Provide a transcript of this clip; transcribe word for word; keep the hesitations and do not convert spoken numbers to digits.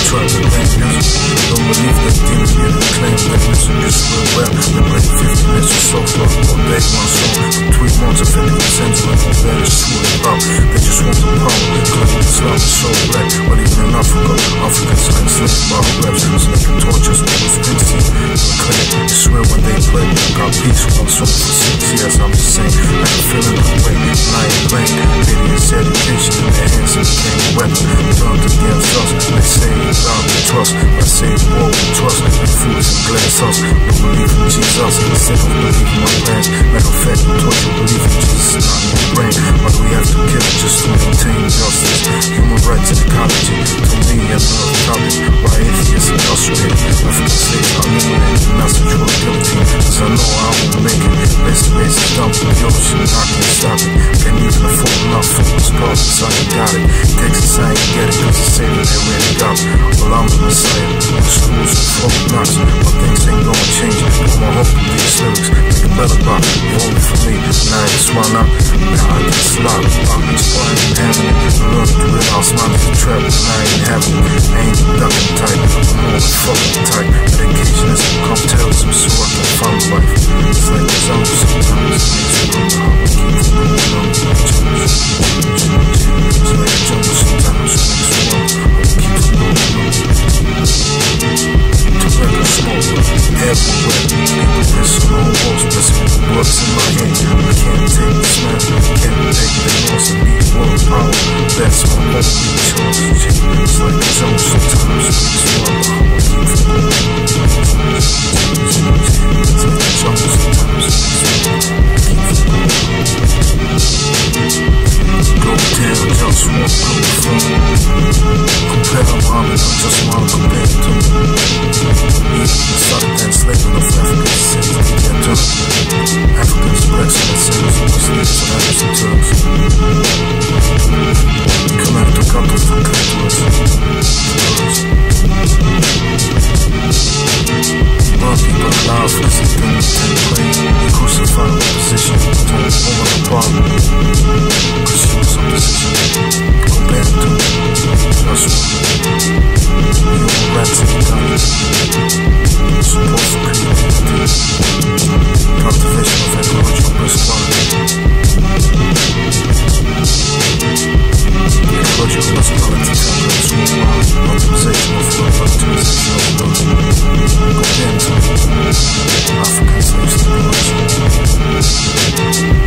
try to blame music. Don't believe that demon here to claim that music is real well. They play fifty minutes of soft rock all day, one song. Three months of fifty percent of it, all that is true and pop. They just want the power, claim Islam is so black. But even in Africa, Africans are enslaved by raps. So they can torture us with Springsteen. I swear when they play, got beats with one song for six years. I'm just saying, I can feel it the way, lying blank. Videos, education in their hands and became a weapon. Turned against us, they say God we trust. I say war we trust, and fools and glass us. We believe in Jesus, instead of believing my plans. Matter of fact, we taught you believe in Jesus, not in your brain. But we have to kill it just to maintain justice. Human rights and ecology, to me another topic. Why atheists incarcerated, African slaves are liberated, not sexual guillotine. Cause I know I won't make it. Best ways to dump in the ocean, I can't stop it. Can't even afford enough for this process, I ain't got it. Texas, I ain't get it, cause the savior they really got me. Well, I'm the Messiah, the schools are full of nuts. But things ain't gonna change, put my hope in these lyrics. Make a better buy, vote for me. Now I just wanna, now I get slaughtered. That's why I ain't having it. I learned to it, I'll smile as a trap, and I ain't having it. I ain't ducking tight, I'm more than fucking tight. Medication has become terrorism, so I can find life. It's like the zone sometimes, it makes you wonder how I keep from going on. It's like the jungle sometimes, it makes you wonder how I keep from going on. Tobacco smoke, everywhere. People pissing on walls, pressing the bullets in my head. I can't take the smell, can't take the loss. I need world power, that's my only choice. It's like the jungle sometimes, it makes you wonder how I keep from going on. It's like the jungle sometimes, it makes you wonder how I keep from going on. Go down, just one global firm. Compare Muhammad, I just wanna compare it to me. He started the enslavement of Africans since the began to Africans, blacks, and sailors, and slaves, and Arabs and Turks. Come out to come to the burn people alive for this thing to take place. He crucified the opposition, torn a woman apart. Cause she was opposition. Compare it to just human rights and ecology. Support for creativity. Cultivation of ecological prosperity. Ecological prosperity calculates worldwide. Optimization of wealth, optimization of wealth. Compare it to African slaves to the